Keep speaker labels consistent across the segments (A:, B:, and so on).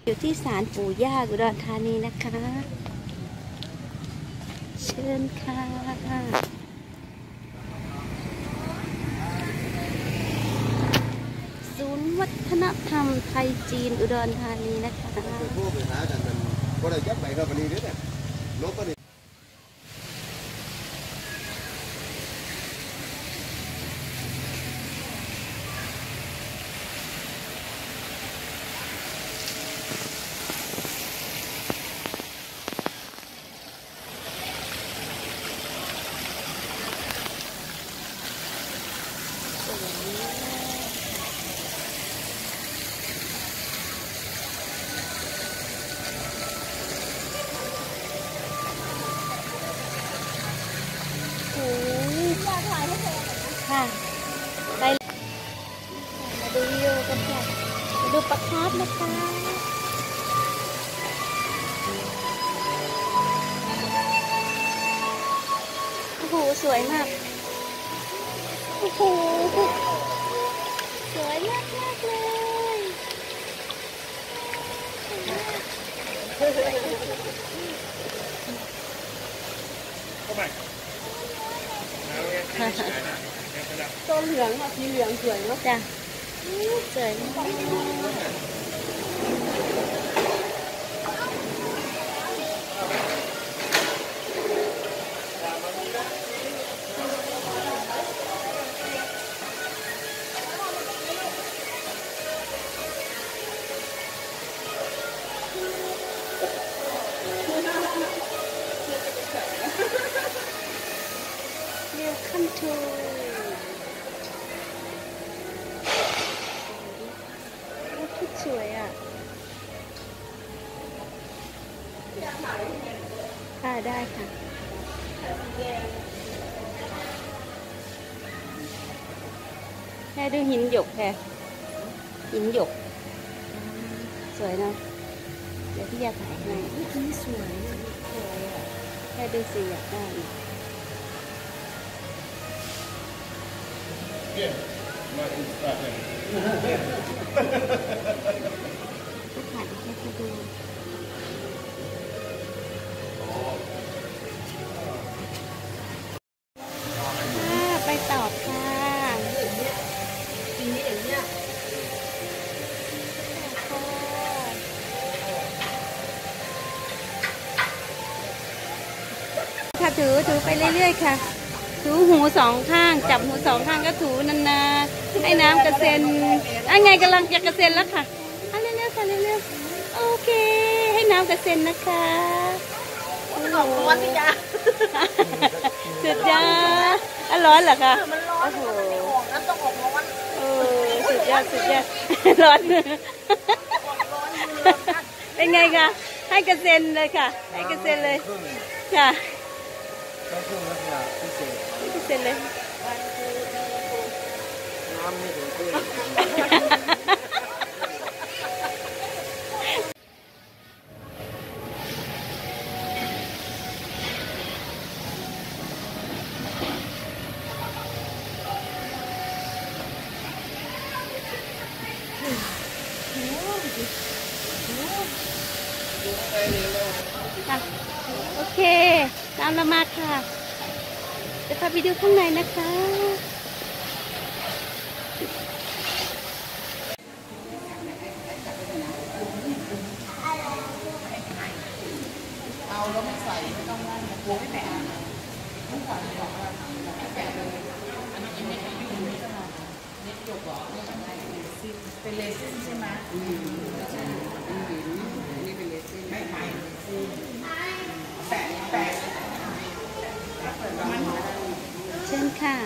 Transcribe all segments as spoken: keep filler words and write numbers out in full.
A: อยู่ที่ศาลปู่ย่าอุดรธานีนะคะเชิญค่ะศูนย์วัฒนธรรมไทยจีนอุดรธานีนะคะค่ะไปมาดูวิวกันค่ะมาดูปลาคาร์ฟนะคะโอ้โหสวยมากโอ้โหสวยมากมากเลยเข้าไปตัวเหลืองค่ะสีเหลืองสวยมากจ้ะสวยมากเรียกขั้นทูชุดสวยอ่ะค่ะได้ค่ะแค่ดูหินหยกแค่หินหยกสวยเนาะเดี๋ยวพี่อยากถ่ายให้หินสวยสวยอ่ะแค่ดูสิอยากได้Yeah, not in Scotland. ถ่ายแค่ไปดูไปต่อค่ะค่ะถือถือไปเรื่อยๆค่ะถูหูสองข้างจับหูสองข้างก็ถูนานๆให้น้ำกระเซ็นอ่ะไงกำลังจะกระเซ็นแล้วค่ะอ่ะเร็วๆค่ะเร็วๆโอเคให้น้ำกระเซ็นนะคะมันร้อนสิจ้าสุดยอดอ่ะร้อนเหรอคะมันร้อนโอ้โหน้ำต้องออกร้อนโอ้สุดยอดสุดยอดร้อนเป็นไงคะให้กระเซ็นเลยค่ะให้กระเซ็นเลยค่ะต้องพึ่งลักษณะพิเศษพิเศษเลยน้ำไม่ถึงพื้นโอเคตามเรามาค่ะจะพาไปดูข้างในนะคะเอาแล้วไม่ใส่ไม่ต้องนั่นกลัวไม่แปะต้องใส่บอกว่าไม่แปะเลยอันนี้ยังไม่ทำไม่ถึงไม่ต้องมาเน็ตหยกหรอไม่ต้องใช้เป็นเลซินใช่ไหมอืมใช่อืมนี่เป็นเลซินไม่ใช่แปะแปะเช่นค่ะ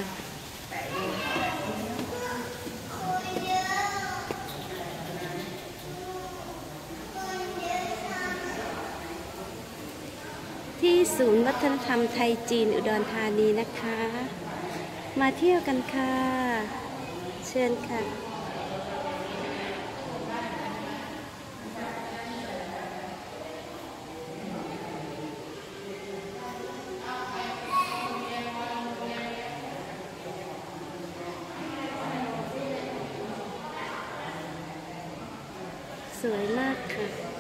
A: ที่ศูนย์วัฒนธรรมไทยจีนอุดรธานีนะคะมาเที่ยวกันค่ะเชิญค่ะสวยมากค่ะ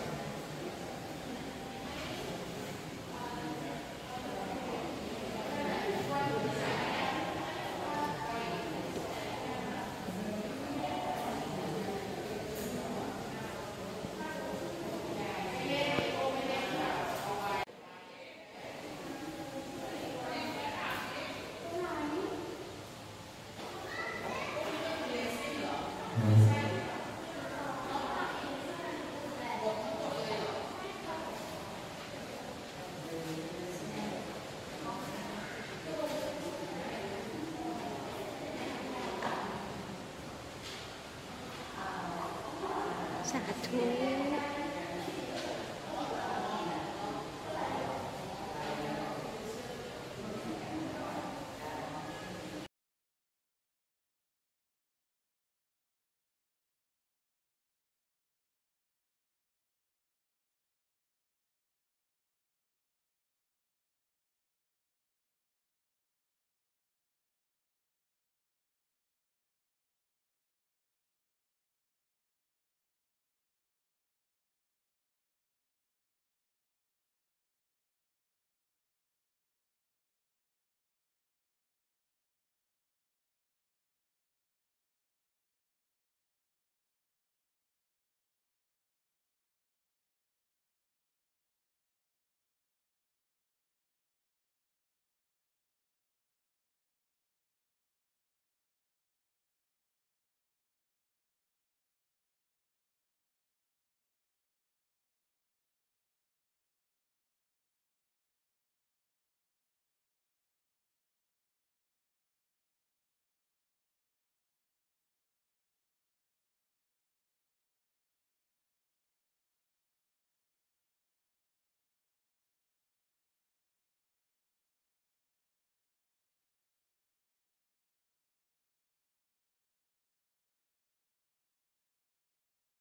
A: สาธุ